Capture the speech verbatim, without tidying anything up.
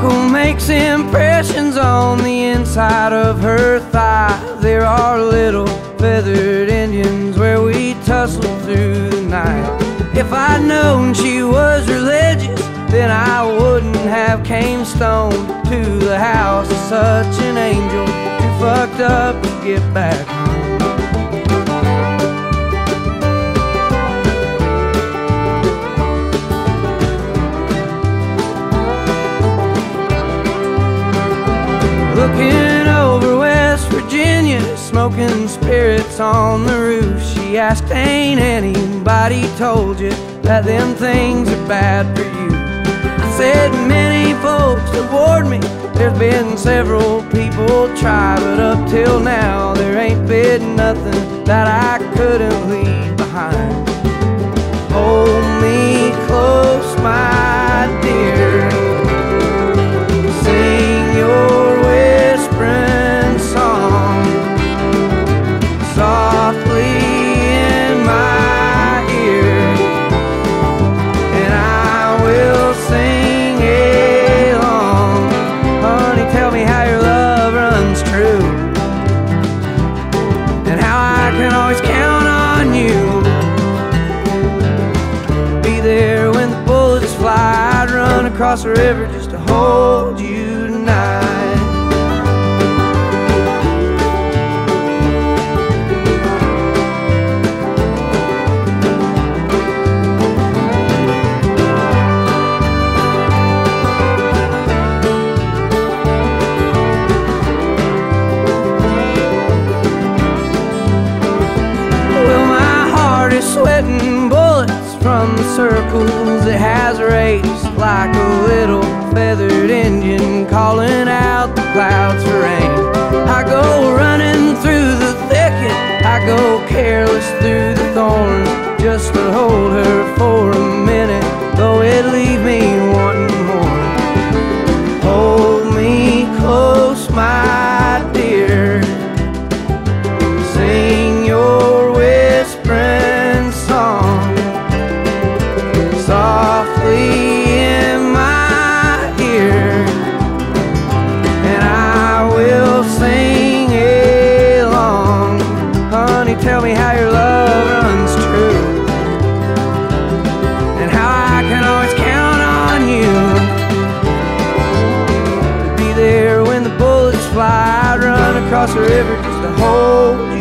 Buckle makes impressions on the inside of her thigh. There are little feathered Indians where we tussle through the night. If I'd known she was religious, then I wouldn't have came stoned to the house of such an angel, too fucked up to get back home. Looking over West Virginia, smoking spirits on the roof, she asked, ain't anybody told you that them things are bad for you? I said, many folks have warned me, there's been several people try, but up till now there ain't been nothing that I couldn't leave behind. Hold me close, my dear, sing your whispering song softly in my ear, and I will sing along. Honey, tell me how your love runs true, and how I can always count on you. Be there when the bullets fly. I'd run across the river just to hold you tonight. Sweating bullets from the circles it has raced, like a little feathered Indian calling out the clouds for rain. I go running through the thicket, I go careless through the thorns, just to hold her for a minute, though it leave me wanting more. Hold me close, my dear, sing your whispering song softly in my ear, and I will sing along. Honey, tell me how your love runs true, and how I can always count on you to be there when the bullets fly. I'd run across the river just to hold you.